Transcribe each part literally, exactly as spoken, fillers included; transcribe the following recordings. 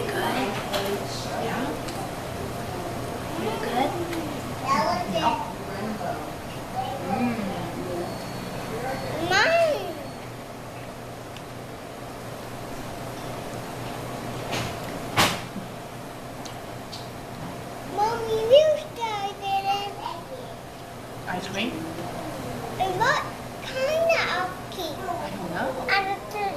good? Yeah? You good? No. Mm. Mine. Mommy, you started it. Ice cream? And what kind of cake? I don't know. Out of the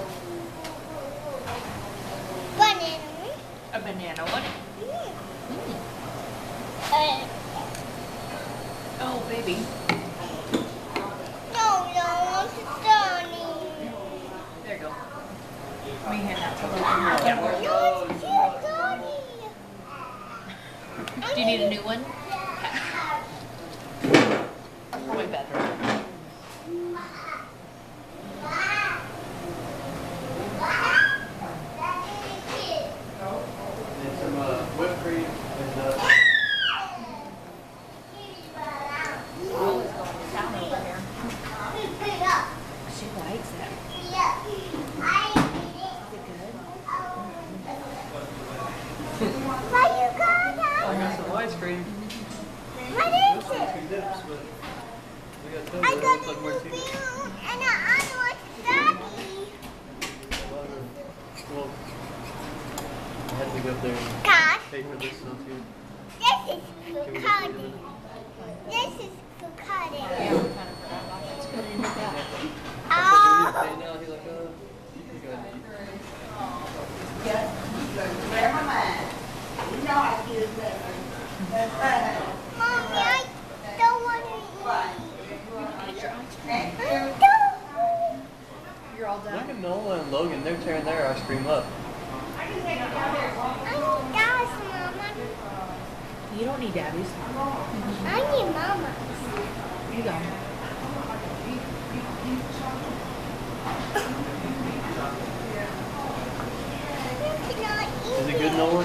banana. A banana one? Mm. Mm. Uh, Oh, baby. no, no, it's Donnie. There you go. Let me hand that to Logan. No, it's cute, Donnie. Do you need a new one? Probably better. And some uh, whipped cream and uh, Always going down over here. She likes it. Is it good? What you got, I Donnie? got some ice cream. What is Two it? dips, but we got two I that got looks a like new martini. balloon and the other one's Daddy. Well, I had to go up there and Cash, pay for this stuff too. this is Can we just leave Fucati. it? This is Fucati. Yeah, we kind of forgot about that. Let's put it in the back. I Oh, was like, "Do you need to pay now?" He's like, uh, you can go ahead and Mommy, I don't want to Get your ice eat. cream. I don't. You're all eat. done? Look at Nola and Logan. They're tearing their ice cream up. I need Dad's, Mama. You don't need daddy's. I need Mama. Here you go. You cannot eat Is it good, Nola?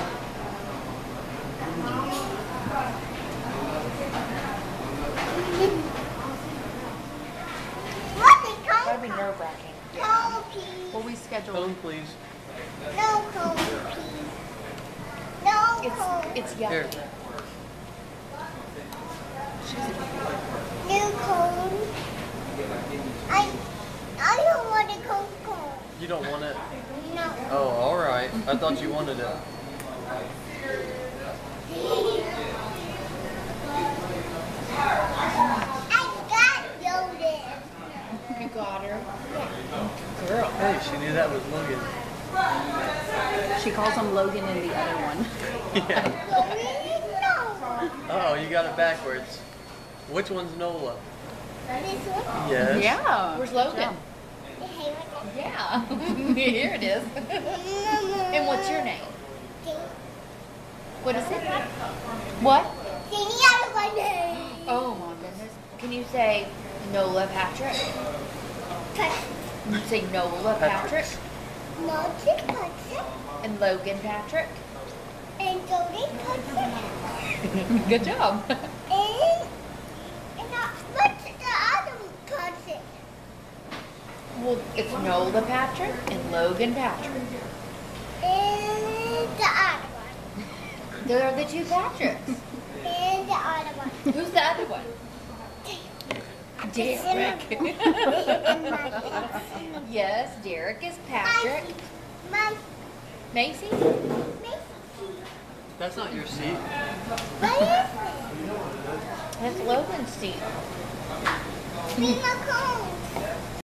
What is That'd be cone? nerve wracking. Cone, please. Well, we scheduled. Cone, please. No cone, please. No It's cone. it's Here. yucky. She's a New cone. I I don't want a cone cone. You don't want it? No. Oh, all right. I thought you wanted it. I got Yoda. You got her. Girl. Hey, she knew that was Logan. She calls him Logan and the other one. Yeah. No. Oh, you got it backwards. Which one's Nola? This one? Yes. Yeah. Where's Logan? Hey, what Yeah. Here it is. And what's your name? What is it? What? Say the other one. Oh my goodness. Can you say Nola Patrick? You say Nola Patrick No, it's Patrick. and Logan Patrick. And Jody Patrick. Good job. And, and uh, what's the other Patrick? Well, it's Nola Patrick and Logan Patrick. And the other one. They're the two Patricks. And the other one. Who's the other one? Derek. Yes, Derek is Patrick. My, Macy? my, That's not your seat. what is That's Logan's seat. it? Be my cone.